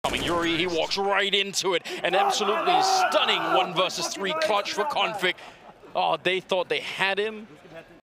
coming. Yuri, he walks right into it. An absolutely stunning 1 versus 3 clutch for Config. Oh, they thought they had him.